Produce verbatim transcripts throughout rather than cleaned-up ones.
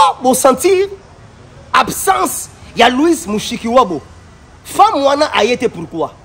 vous sentir absence il y a Louis Mushikiwabo femme wana a été pourquoi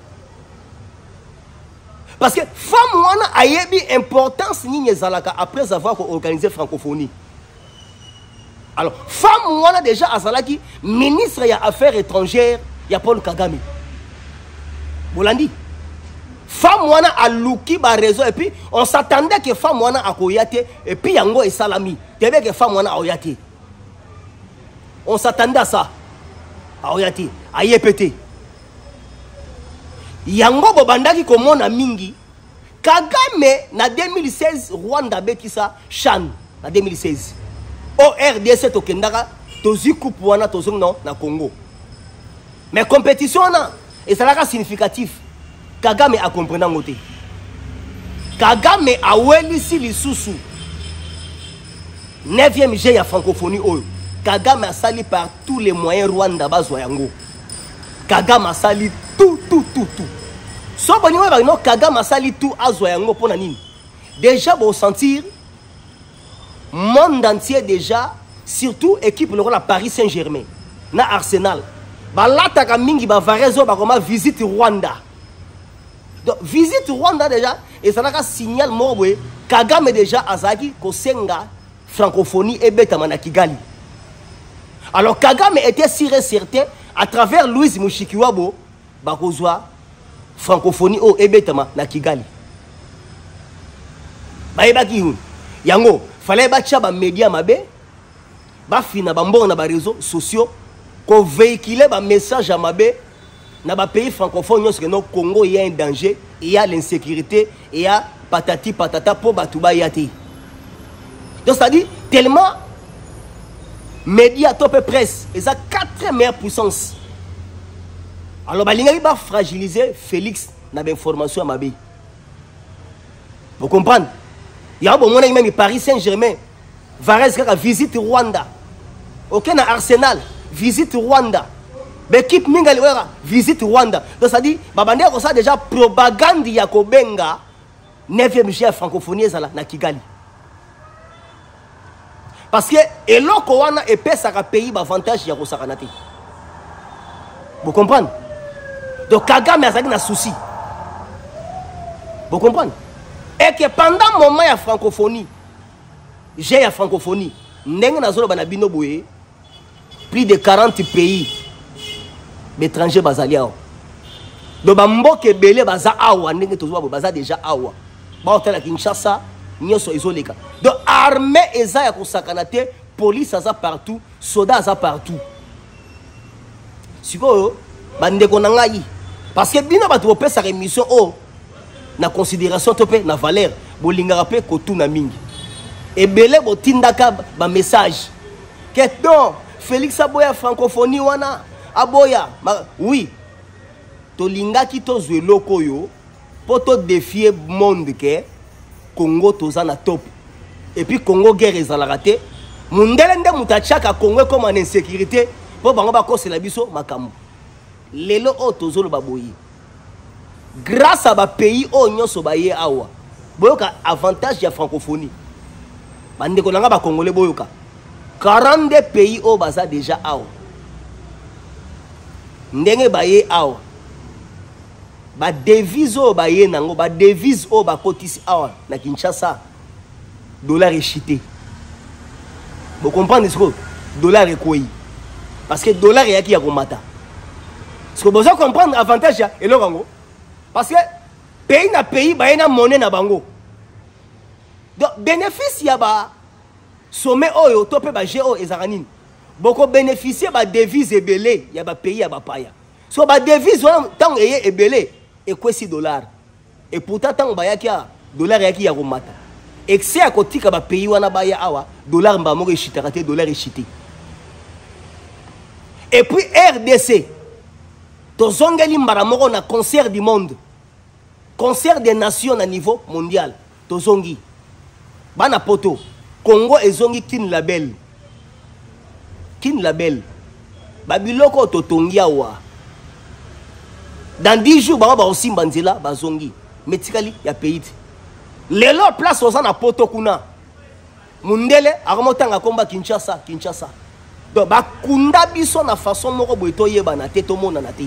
parce que femme wana a eu importance ni zalaka après avoir organisé francophonie. Alors femme wana déjà azalaki ministre ya affaires étrangères ya Paul Kagame. Bolandi. Femme wana a luki ba réseau et puis on s'attendait que femme wana a koyate et puis yango et salami. Tebe que femme wana a oyate. On s'attendait à ça. A oyate, a yepete. Yango bobandaki komona mingi Kagame na deux mille seize Rwanda bekisa Chan na deux mille seize au R D C tokendaka tozi coupe wana tozong non na Congo mais compétition na et ça là significatif Kagame a compris ngote Kagame a welisi lisusu neuvième G ya francophonie oyo Kagame a sali par tous les moyens Rwanda bazwa yango Kagame a sali tout tout tout tout so boni wa no Kagame a sali tout azwa yango pona nini déjà bon sentir monde entier déjà surtout équipe le la Paris Saint-Germain na Arsenal balata ka mingi ba varezo ba koma visite Rwanda donc visite Rwanda déjà et ça n'a signal morwe Kagame déjà azaki ko senga francophonie et betama na Kigali. Alors Kagame était sûr et certain à travers Louis Mushikiwabo ba kozwa francophonie o ebetama na Kigali. Baeba ki hu yango fallait bacha ba média mabe ba fina ba mbongo na ba réseaux sociaux ko véhiculer ba message à mabe na ba pays francophone parce que no Congo il y a un danger, il y a l'insécurité, il y a patati patata pour batuba yati. Donc ça dit tellement média top presse et ça quatre meilleures puissances. Alors balinga ba fragiliser Félix na ba information à mabe. Vous comprenez? Il y a un bon moment même Paris Saint-Germain Varese qui visite Rwanda. Ok na Arsenal visite Rwanda. L'équipe mingali visite Rwanda. Donc ça dit babande ko ça déjà propagande ya kobenga neuvième G francophonie ezala na Kigali. Parce que eloko wana epesaka pays avantage ya kosakana te. Vous comprenez? Donc Kagame azaki na souci. Vous comprenez? Et que pendant le moment de la francophonie, j'ai la francophonie, plus de quarante pays étrangers bazaliao. Donc, Mboke Belé baza awa, baza déjà awa. Ba la Kinshasa, nyoso izoleka. Donc, armée eza ya kosakanate, police aza partout, soldats aza partout. Siko, bandeko nangai. Parce que bino batu opé sa rémission oh. Na considération topé na valeur bolinga rapé kotu na mingi et belé botindaka ba message que non Félix aboya francophonie wana aboya ma, oui to linga ki to zwe loko yo poto défier monde que Congo toza na top et puis Congo guerre ezalaka te mundele nde mutachaka Congo comme en insécurité po bango ba kosela biso makambo lelo o tozolo baboyi. Grâce à un pays où nous sommes awa, boyoka avantage ya francophonie. Bande ko nanga ba congolais boyoka. quarante pays où baza déjà awa. Ndenge baye awa. Ba devise o baye nango, ba devise o ba kotisi awa na Kinshasa. Dollar est chité. Vous comprenez ce que dollar est quoi? Parce que dollar est qui a komata. Ce que vous comprendre avantage ya elorango. Parce que pays na pays ba na monnaie na bango. Donc bénéfice ya ba sommet oyo topé ba géo ezarani. Boko bénéficier ba devise ebelé ya ba pays ya ba paya. So ba devise tant eye ebelé et quoi si dollars. Et pourtant tant ba ya kia dollar ya ki ya komata. Excès à côté ka ba pays wana ba ya awa dollar mba mo chitaraté dollar est chité. Et puis R D C tozongeli mbaramoko na concert du monde. Concert des nations à niveau mondial. Tozongi. Bana poto. Congo ezongi kin label. Kin label. Babiloko totongia wa. Dans dix jours ba ba aussi banzela bazongi. Metikali ya pays. Lelo place oza na poto kuna. mundele akomotanga komba Kinshasa Kinshasa donc bakunda biso na façon moko boye toyeba na te tomona na te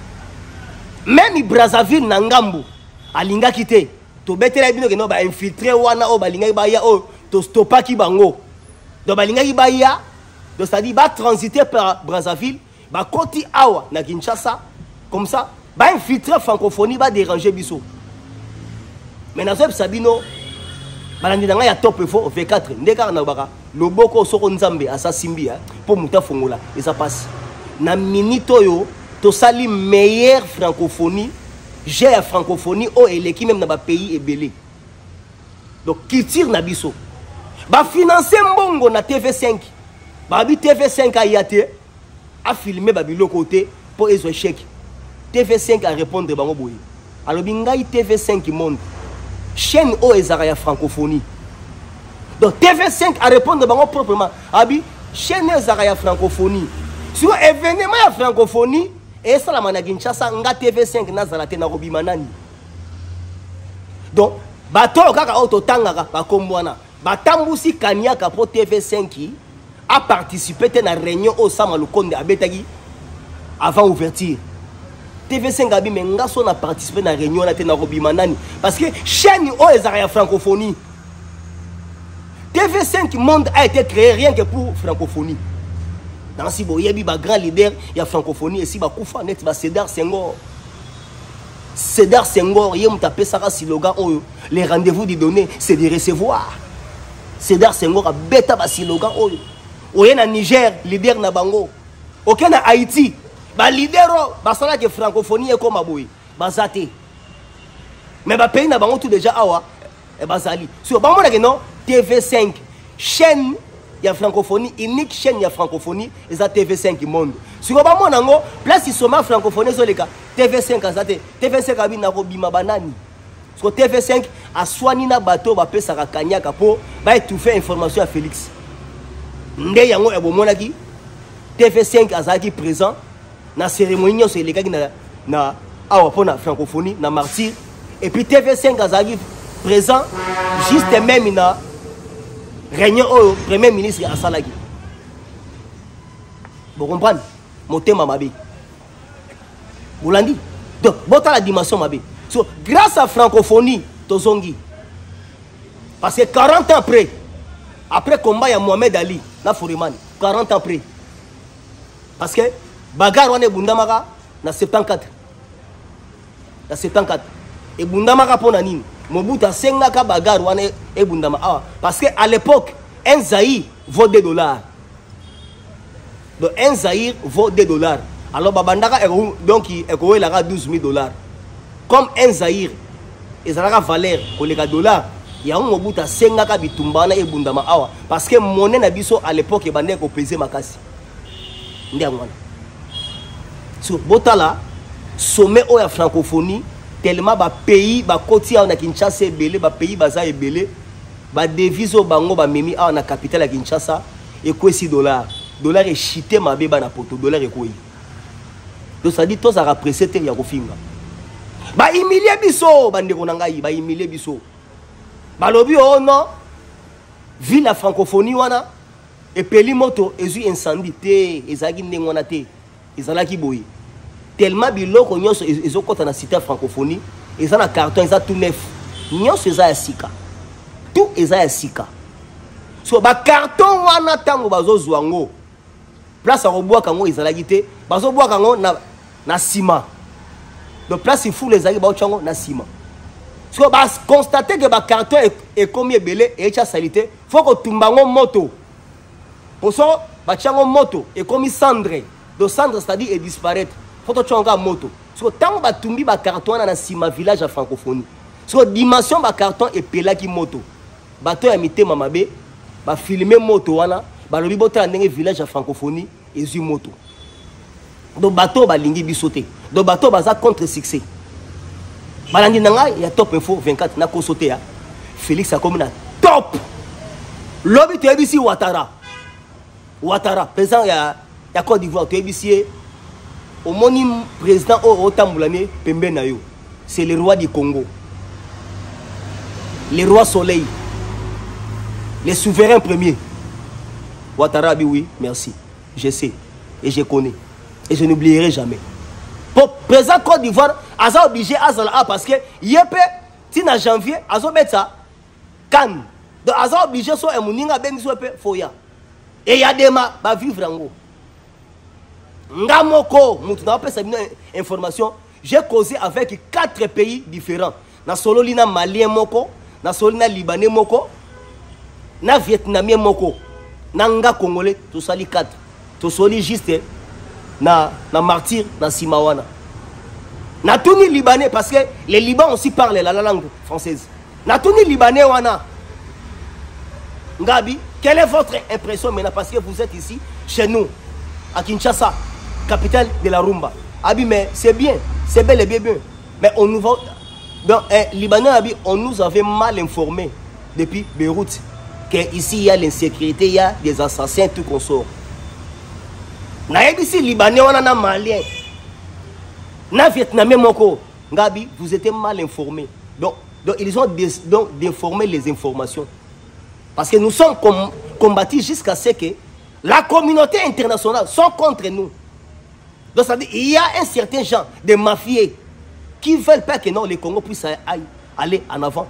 même Brazzaville na ngambu alingaki te to betela bino ke no ba infiltrer wana o balingaki ba ya o to stopaki bango donc balingaki ba ya donc ça dit ba transiter par Brazzaville ba koti awa na Kinshasa comme ça ba infiltrer francophonie ba déranger biso mais na zeb sabino balandi na ya top fo V quatre ndeka na baka loboko soko nzambe asa simbia pour muta fongola et ça passe na minute yo to sali meilleure francophonie j'ai la francophonie au eleki même na ba pays ebelé donc culture na biso ba financer mbongo na T V cinq ba bi T V cinq a yate a filmer ba bilo côté pour ezo chèque T V cinq a répondre bango boye alors bingai T V cinq monde chaîne o ezara ya francophonie donc T V cinq a répondre bango proprement abi chaîne ezara ya francophonie sur événement ya francophonie et ça la mana Kinshasa nga T V cinq nazala te na robima nani donc bato kaka auto tangaka ba kombwana batambusi kanyaka pour T V cinq a participé te na réunion au sama lukonde abetaki avant ouverture T V cinq abi menga so na participé na réunion na te na robima nani parce que chaîne o ezara ya francophonie T V cinq monde a été créé rien que pour francophonie dans si bo yebi ba grand leader ya francophonie et si ba kufa net ba Sédar Senghor Sédar Senghor yem tapé saka slogan oyo les rendez-vous du donner c'est de recevoir Sédar Senghor a beta ba slogan oyo oye na Niger leader na bango oke na Haïti ba leader ba sala que francophonie e comme aboy ba zate mais ba pays na bango tout déjà awa e ba zali so ba mona que non T V cinq chaîne ya francophonie unique chaîne ya francophonie et ça T V cinq monde sur ba mona ngo place isoma francophonie so leka T V cinq azate T V cinq abi na ko bima banani so T V cinq a soigné na bateau ba pesa ka kanyaka po ba étouffer information à Félix nde yango e bomonaki T V cinq azaki présent na cérémonie nyonso elekaki na na awa pona francophonie na martyr et puis T V cinq azaki présent juste même na réunion au premier ministre à Salagi. Vous comprenez? Motema mabe. Vous l'avez dit? Donc, bota la dimension mabe. So, grâce à francophonie, tozongi. Parce que quarante ans après, après combat, il y a Mohamed Ali, na Fouriman, quarante ans après. Parce que bagarre on est Bundamara, na soixante-quatorze. Na soixante-quatorze. Et Bundamara pour nani? Mobutu sengaka bagarre on est et Bundama. Ah, parce que à l'époque, un Zaïre vaut deux dollars. Donc un Zaïre vaut deux dollars. Alors Babandaka donc il a douze mille dollars. Comme un Zaïre, il a valeur pour les dollars. Il y a un Mobutu sengaka bitumbana et Bundama. Ah, parce que monnaie nabiso à l'époque il bandait ko peser makasi. Ndiamwana. So botala sommet au la francophonie tellement ba pays ba koti na Kinshasa ebele ba pays baza ebele ba devise au bango ba memi a na capitale ya Kinshasa et quoi six dollars dollar est chité ma beba na poto dollar est quoi donc ça dit tous à apprécier te ya kofinga ba humilier biso ba ndeko na ngai ba humilier biso ba lobi oh non ville la francophonie wana et peli moto ezu incendie te ezaki ndengwana te ezalaki boye tellement biloko nyonso ezokota na cité francophonie eza na carton eza tout neuf nyonso eza ya sika tout eza ya sika so ba carton wana tango bazozwa ngo place ya kobwaka ngo ezalaki te bazobwaka ngo na na sima donc place fou les ali baotya ngo na sima so ba constater que ba carton ekomi ebele echa salite faut kotumba ngo moto poso batya ngo moto ekomi cendre donc cendre c'est-à-dire et disparaître faut que moto so tant ba tumbi ba carton na sima village à francophonie so dimension ba carton et pelaki moto bato ya mitema mabe ba filmer moto wana ba lobi bota ndenge village à francophonie ezu moto donc bato ba lingi bisote donc bato baza contre succès balandi nanga ya top info vingt-quatre na ko sauter ya Félix a comme na top lobi to ebisi Ouattara Ouattara président ya ya Côte d'Ivoire to ebisi au moni président au Tamboulane Pembe Nayo, c'est le roi du Congo. Le roi soleil. les souverains premiers. Ouattara, oui, merci. Je sais. Et je connais. Et je n'oublierai jamais. Pour président Côte d'Ivoire, ils sont obligés à Zala parce que Yépe, si en janvier, ils ont mis ça, Cannes. Donc ils sont obligés à faire un mouninga ben foya. Et il y a des gens qui vivent en haut. Ngamoko, nous avons cette information. J'ai causé avec quatre pays différents. Na Sololina Malien Moko, na Sololina Libanais Moko, na Vietnamien Moko, na Nga Congolais, tout ça les quatre. Tout ça les juste na na martyr na Simawana. Na tous les Libanais parce que les Libanais aussi parlent la langue française. Na tous les Libanais wana. Ngabi, quelle est votre impression maintenant parce que vous êtes ici chez nous à Kinshasa, capitale de la rumba. Abi mais c'est bien, c'est bel et bien bien. Mais on nous va donc eh, Libanais abi, on nous avait mal informés depuis Beyrouth que ici il y a l'insécurité, il y a des assassins tout qu'on sort. Na ici Libanais on a Malien. Na Vietnamien moko. Ngabi, vous étiez mal informés. Donc, donc ils ont des, donc d'informer les informations. Parce que nous sommes com combattus jusqu'à ce que la communauté internationale sont contre nous. Donc ça dit il y a un certain genre de mafieux qui veulent pas que non, les Congo puissent aller en avant.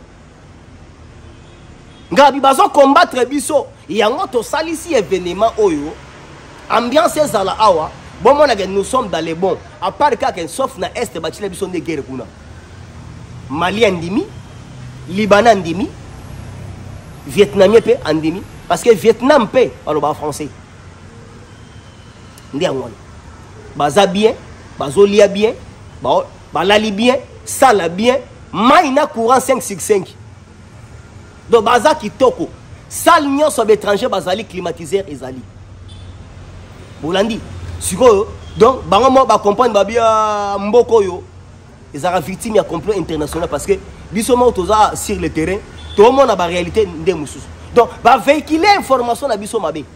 Ngabi bazo combattre biso, il y a un autre sali ici événement oyo. Ambiance zala awa, bon mon nous sommes dans les bons. À part que sauf na est bachile biso de guerre kuna. Mali andimi, Liban andimi, Vietnamien pe andimi parce que Vietnam pe parle français. Ndi angwana. Baza bien, bazolia bien, ba balali bien, sala bien, maina courant cinq sur cinq. Donc baza kitoko, sal nyon so étranger bazali climatiseur ezali. Bolandi, siko donc bango mo ba comprendre ba bia mboko yo. Ils ont victime à complot international parce que biso mo toza sur le terrain, tout le monde a la réalité de mususu. Donc ba véhiculer information na biso mabe.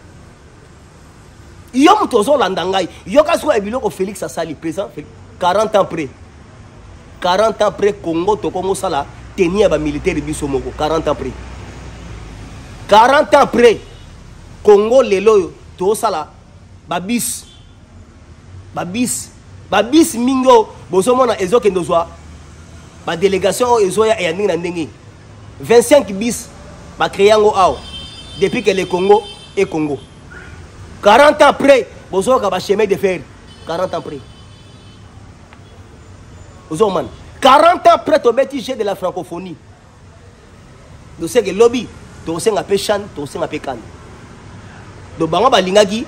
Yom tozo landangai, yoka so ebilo ko Félix Asali présent quarante ans près. quarante ans près Congo to Congo sala tenir ba militaire biso moko quarante ans près. quarante ans près Congo lelo to sala babis babis babis mingo bozomona ezoke ndozwa ba délégation ezoya e ndinga ndingi vingt-cinq bis ba créango aw depuis que le Congo est Congo. quarante ans après bozoka ba chemin de fer quarante ans après ozoman quarante ans après to beti jeu de la francophonie do se que lobby to senga pe chan to senga pe kan do bango balingaki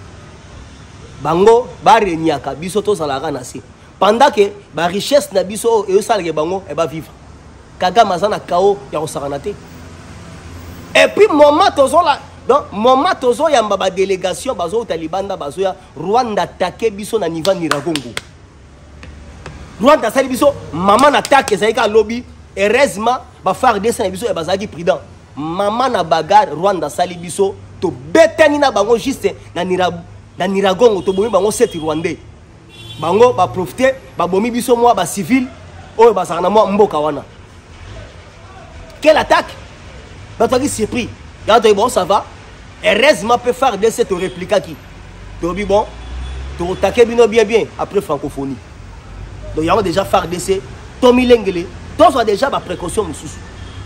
bango ba renyaka biso to salaka na se pendant que ba richesse na biso e salake bango e ba vivre kaga mazana kao ya osakanate et puis moment tozo la donc moment tozo ya mbaba délégation bazo talibanda bazo ya Rwanda attaquer biso na niveau Niragongo. Rwanda sali biso maman attaque zaika lobby heureusement ba faire descendre biso e bazaki prudent maman na bagarre Rwanda sali biso to betani na bango juste na Niragongo na Niragongo to bomi bango sept Rwandais bango ba profiter ba bomi biso moi ba civil o ba sakana moi mboka wana. Quelle attaque ba toi qui surpris ya to bon ça va heureusement peut faire de cette réplique qui to bi bon to attaquer bino bien bien après francophonie donc ya déjà faire de ces to milengele to soit déjà ba précaution mususu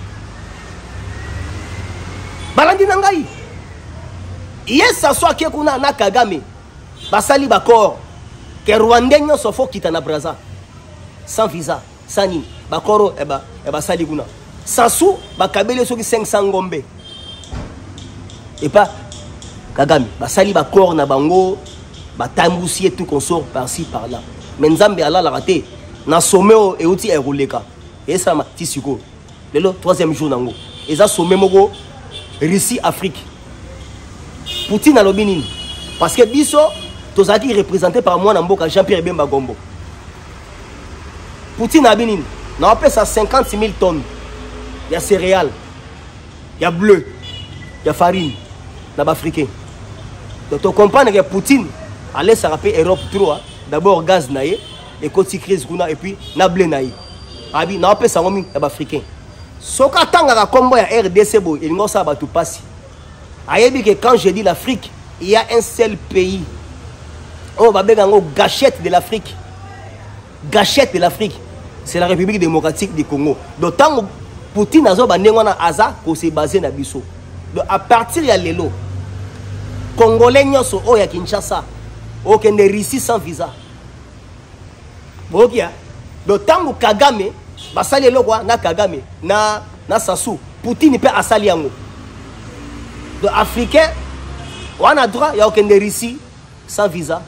balandi nangai. Yes, ça soit que kuna na Kagame basali bakor que Rwandais nyoso fo kita na Braza sans visa sans ni bakoro eba eba sali kuna sasu bakabele soki cinq cents ngombe et pas Kagame basali bakor na bango batambusi tout consort par-ci par-là mais nzambe ala la raté na sommet et outil eroleka et ça ma tisiko le troisième jour nango et ça sommet moko Russie Afrique. Poutine a l'obénin. Parce que Bisso, tous a dit représenté par moi, Namboka Jean-Pierre Bemba Gombo. Poutine a bénin. On appelle ça cinquante mille tonnes. Il y a céréales, il y a bleu, il y a farine, il y a africain. Donc tu comprends que Poutine allait se rappeler Europe trois. D'abord gaz naïe, et côté crise et puis na blé naïe. On appelle ça africain. Ce qu'on attend à la combat à R D C, il n'y a pas de passe. ayebi que quand je dis l'Afrique, il y a un seul pays. On va bien en gâchette de l'Afrique. Gâchette de l'Afrique. C'est la République démocratique du Congo. Donc tant Poutine a aza ko se basé na biso. Donc à partir de lelo Congolais nyonso o ya Kinshasa, o kende Russie sans visa. Bokia. Donc tant Kagame basali lokwa na Kagame na na Sassou, Poutine peut asali yango. Donc africain on a droit ya kende Russie sans visa.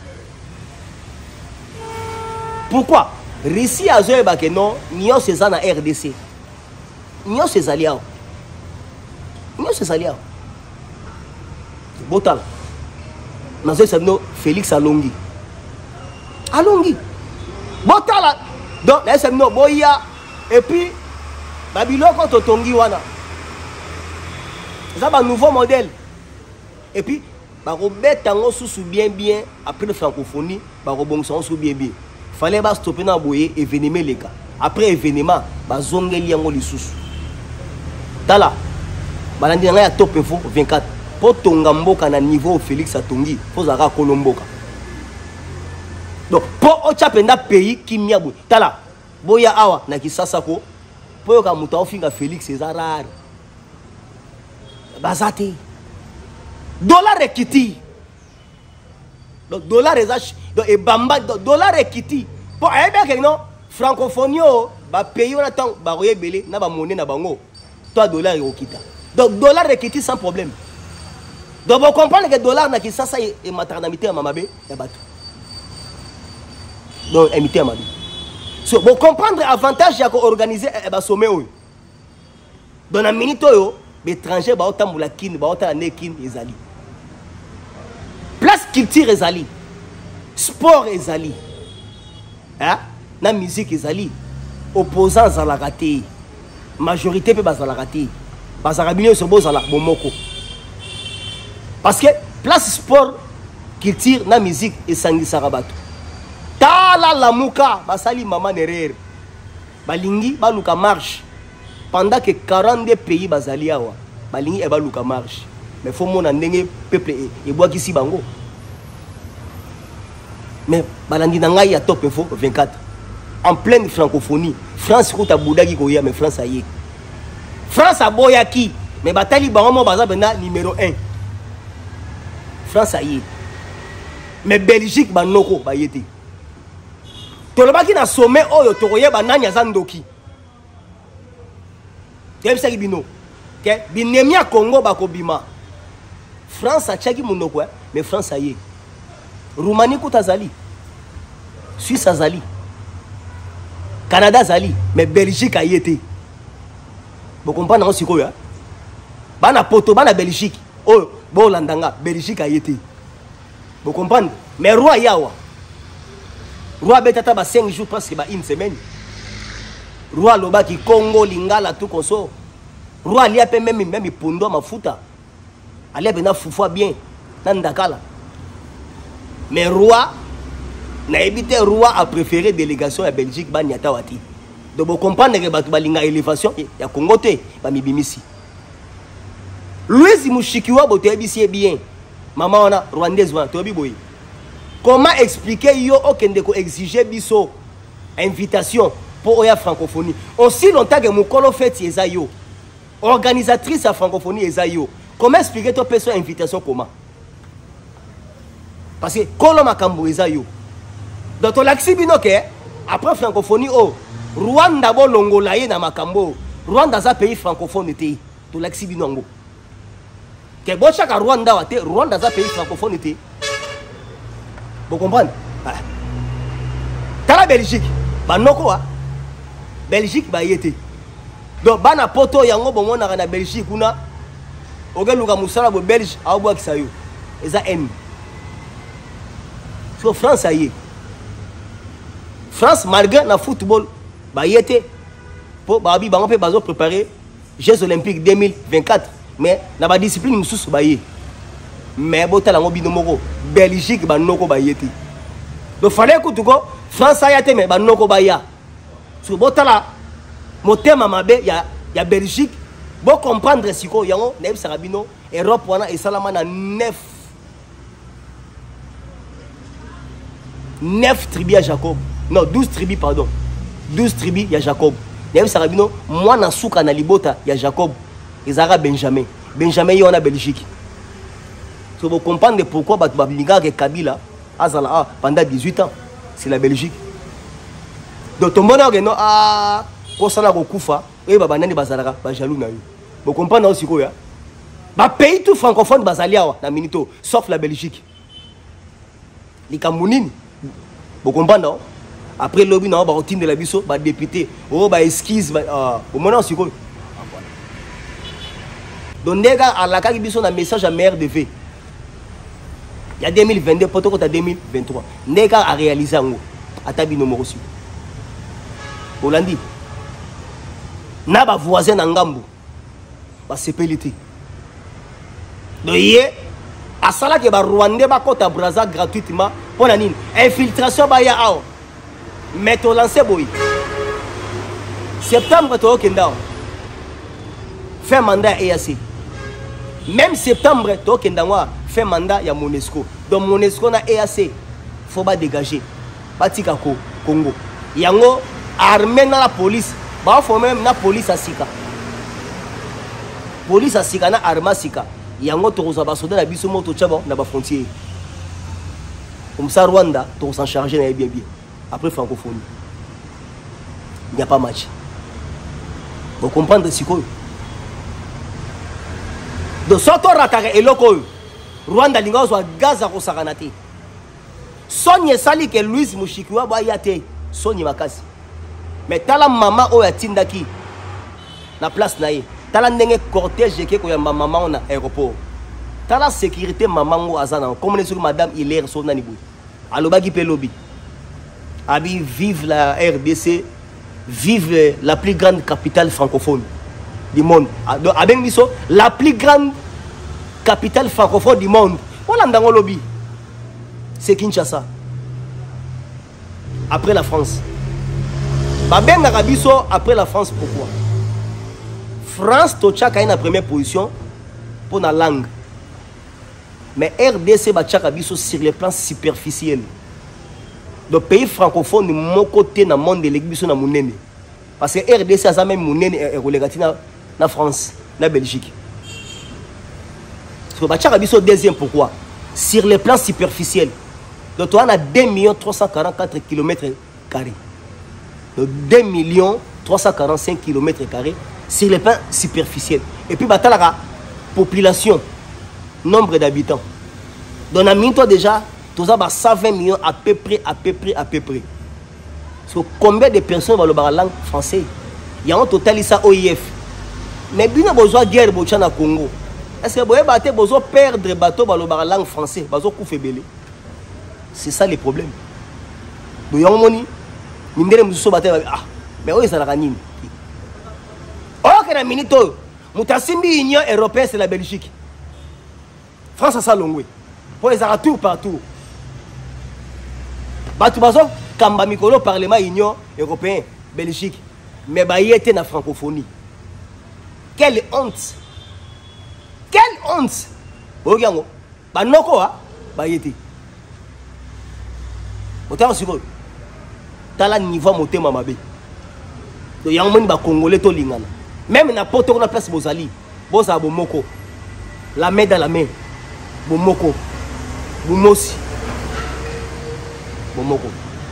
Pourquoi? Russie a joué que non, n'y a ces ans à R D C. N'y a ces alliés. N'y a ces alliés. Botal. Nous avons Félix Alongi. Alongi. Botal. Donc, nous avons Boya. Et puis, Babylone contre Tongi Wana. C'est un nouveau modèle. Et puis, Robert Tango sous bien bien, après la francophonie, Robert sous bien bien. Fallait pas stopper dans boyer événement les gars. Après événement, ba zongeli yango lisusu. Tala. Balandi nga ya top info vingt-quatre. Po tonga mboka na niveau Félix Atongi, faut zaka kolomboka. Donc po ochapenda pays kimia boy. Tala. Boya awa na kisasa ko. Po yoka muta ofinga Félix César. Bazate. Dollar ekiti. Donc dollar ezach donc et bamba dollar ekiti pour aider que non francophonie ba pays on attend ba royebele na ba monnaie na bango toi dollar ekita donc dollar ekiti sans problème. Donc vous comprenez que dollar na ki ça ça et maternité à mamabe et bato donc imiter à mamabe so vous comprendre avantage ya ko organiser e ba sommet oyo dans la minute oyo l'étranger ba otambula kin ba otala nekin ezali place culture ezali sport ezali hein na musique ezali opposants à la raté majorité pe bazala raté bazala bino so bozala bomoko parce que place sport culture na musique esangisa rabato tala la muka basali mama derrière balingi baluka marche pendant que quarante-deux pays bazali awa balingi e baluka marche. Mais il faut que le peuple et bois qui bango. Mais balandi nanga ya top info vingt-quatre. En pleine francophonie, France kota boudagi koya mais France aye. France a boyaki mais batali bango baza bena numéro un. France aye. Mais Belgique banoko bayete. Tolobaki na sommet oyo tokoye bananya zandoki. Yebisa bino. Que binemia Congo bakobima. France a tchaki monoko mais France aye. Roumanie koutazali. Suisse azali. Canada azali mais Belgique a été. Vous comprenez aussi quoi? Bana poto bana Belgique. Oh, bon landanga Belgique a été. Vous comprenez? Mais roi yawa. Roi betata ba cinq jours presque ba une semaine. Roi loba ki Congo lingala tout konso. Roi li a même même pondo mafuta. Allez bena fufua bien nandakala. Mais roi n'a évité roi a préféré délégation à Belgique ba nyata wati. Donc vous comprenez que batu balinga élévation ya Congo te ba mibimisi. Louis Mushikiwa bote ebisi bien. Maman ona rwandaise wa tobi boy. Comment expliquer yo okende ko exiger biso invitation pour oya francophonie. Aussi longtemps que mukolo fête ezayo. Organisatrice à francophonie ezayo. Comment expliquer toi personne invitation comment? Parce que kolo makambo ezayo. Donc to laxi binoke après francophonie oh Rwanda bo longola ye na makambo. Rwanda za pays francophone te. To laxi binongo. Que bon chaque Rwanda wa te Rwanda za pays francophone te. Vous comprenez? Ah. Tala Belgique, banoko wa. Belgique ba yete. Donc bana poto yango bongo na na Belgique kuna. Ogeluka musala bo Belge awo kisayo. Eza M. So France aye. France malgré na football ba yete po babi bango pe bazo préparer Jeux olympiques deux mille vingt-quatre mais na ba discipline mususu ba ye. Mais botala ngo binomoko Belgique banoko ba yete. Donc fallait que tu go France ayate mais banoko ba ya. So botala motema mabe ya ya Belgique bo comprendre siko yango na ebisa bino Europe wana esalama na neuf neuf tribus à Jacob. Non, douze tribus, pardon. douze tribus, il y a Jacob. Il y a moi, na souka na libota, il y a Jacob. Ils ont Benjamin. Benjamin, il y a en Belgique. Si vous comprenez pourquoi Bablinga et Kabila, pendant dix-huit ans, c'est la Belgique. Donc, tout le monde a ah, Kosana Rokufa, et Babanani Bazalara, Bajalou na eu. Vous comprenez aussi quoi? Le pays tout francophone Bazalia, na Minito, sauf la Belgique. Les Camerounines. Vous comprenez? Après le lobby, on va de la biso, va député, oh bah esquisse, au moment où quoi? Donc les gars à la carte biso un message à mère de V. Il y a deux mille vingt-deux, pour à deux mille vingt-trois. Les gars à réaliser en haut, à tabi numéro six. Hollandi. Na ba voisin en Ngambo, ba sépélité. Donc hier, à ça là que ba Rwandais ba kota Brazza gratuitement pour la nine. Infiltration ba ya ao. Mais tu lancé boy. Septembre tu as kenda. Fin mandat E A C. Même septembre tu as kenda wa fin mandat ya Monesco. Donc Monesco na E A C faut pas dégager. Batika ko Congo. Yango armée na la police. Ba faut même na police à Sika. Police à Sika na arma Sika. Yango to za ba soda na biso moto tchaba na ba frontière. Comme ça Rwanda to s'en charger na bien bien. Après francophonie, il n'y a pas match. Vous comprenez ce que donc soto ratare eloko Rwanda linga zo Gaza ko sakanati. Sonye sali ke Louis Mushikiwa ba yate sonye makasi. Mais tala mama o ya tindaki na place na ye. Tala ndenge cortège ke ko ya mama na aéroport. Tala sécurité maman ngo azana comme les sur madame Hilaire sona ni boy. Alobaki pe lobby. Abi vive la R D C, vive la plus grande capitale francophone du monde. Donc, la plus grande capitale francophone du monde. Voilà dans le lobby. C'est Kinshasa. Après la France. Babeng Arabiso après la France, pourquoi? France, Tochak a une première position pour la langue. Mais R D C, Bachak Abiso sur le plan superficiel. Le pays francophone de mon côté dans le monde de l'église na munene parce que R D C a même munene et relégatif na France na Belgique. So ba biso deuxième pourquoi sur le plan superficiel. Donc on a deux millions trois cent quarante-quatre kilomètres carrés. Donc deux millions trois cent quarante-cinq kilomètres carrés sur le plan superficiel. Et puis batala la population nombre d'habitants. Donc on a mis toi déjà cent vingt millions à peu près, à peu près, à peu près. So, combien de personnes vont parler la langue française? Il y a un total ça O I F. Mais bien besoin de guerre au Congo. Est-ce que vous avez besoin de perdre le bateau pour la langue française? C'est ça le problème. Donc, il y a un moment, nous devons ah, mais où est-ce que nous oh, que la minute, nous avons l'Union européenne, c'est la Belgique. France, c'est ça l'ongwe. Pour les arrêter partout. Batubazo, Kamba Mikolo, Parlement Union européen, Belgique. Mais bah, il était dans la francophonie. Quelle honte! Quelle honte! Regarde, bah non quoi, bah il était. Autant sur eux. T'as la niveau monté mamabé. Donc il y a un monde bah congolais to lingana. Même na poto na place bozali, boza bomoko. La main dans la main. Bomoko. Bomosi. Bomoko.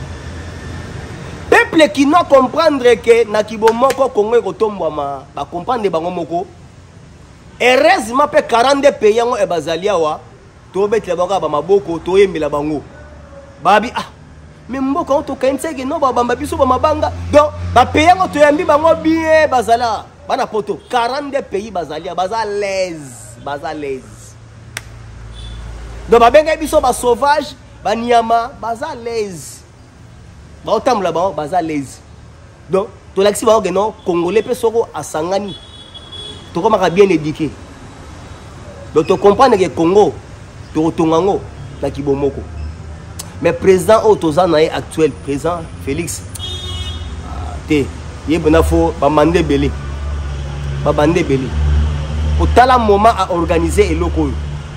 Peuple qui n'a comprendre que na kibomoko Congo kotombwa ba comprendre bango moko. Heureusement pe quarante pays yango e bazalia wa to betle bango ba maboko to yembela bango. Babi ah mais mboko on to kainse ke no ba bamba biso ba mabanga. Donc ba pays yango to yambi bango bien bazala. Bana poto quarante pays bazalia baza l'aise, baza l'aise. Donc ba benga biso ba sauvage, ba nyama baza l'aise. Ba otam la ba baza l'aise. Donc to laxi ba que non congolais pe soko asangani. To koma bien éduqué. Donc tu comprends que Congo to otongango na kibomoko. Mais président Otozana actuel président Félix te yebona fo ba mandé belé. Ba bandé belé. au tala moment à organiser et locaux.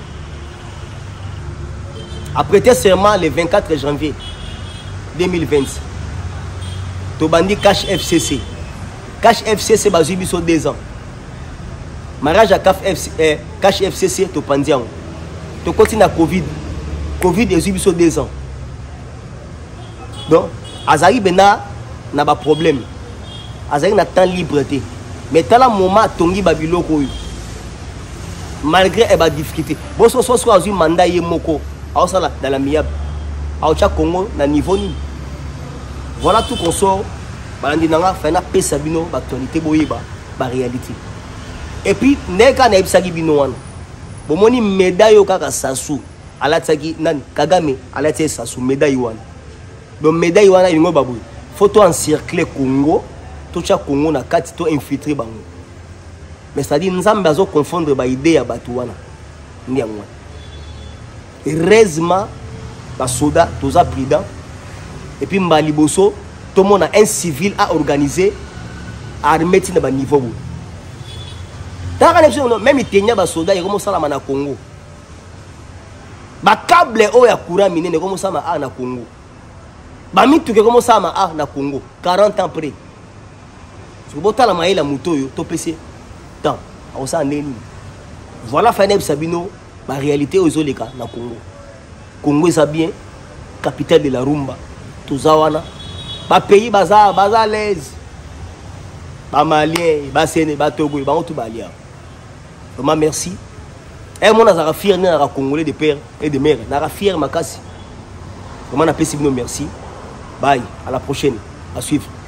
Après serment le vingt-quatre janvier deux mille vingt. Tobandi Cash F C C. Cash F C C bazubi sur deux ans. Mariage à Cash F C C Topandian. Tu continues à Covid. Covid est sur deux ans. Donc, Azari Bena n'a pas de problème. Azari n'a pas de liberté. Mais dans le moment, Tongi Babilo, malgré les difficultés, bon, si on a un mandat, il y a dans la miab, au Congo, dans le niveau. Voilà tout qu'on sort. Il y a un peu de sabino, l'actualité, la réalité. Et puis, neka na ibsagi binowana. Bomoni médaille au kaka sasu. Alatsaki nani Kagame alatsaki sasu médaille wana. Donc médaille wana ingo babu. Photo encercler Congo, tout cha Congo na kati to infiltrer bango. Mais ça dit nzambe azo confondre ba idée ya batu wana. Ndiangwa. Heureusement ba soda toza prudent. Et puis mbaliboso tout le monde a un civil à organiser armée tina ba niveau. Même si il y a des soldats, ils commencent à aller au Congo. Les câbles au courant mine ne commencent à aller au Congo. Les mitu commencent à aller au Congo. quarante ans après. Si vous avez la maille la moto, vous avez temps. Voilà Faneb Sabino, la réalité aux Oleka na Congo. Congo est bien, capitale de la rumba. Tuzawana. Ba pays baza baza l'aise. Ba Malien, ba Séné, ba Togo, ba tout balia. Vraiment merci. Et moi, je suis fier de Congolais de père et de mère. Je suis fier de ma casse. Vraiment, je suis merci. Bye. À la prochaine. À suivre.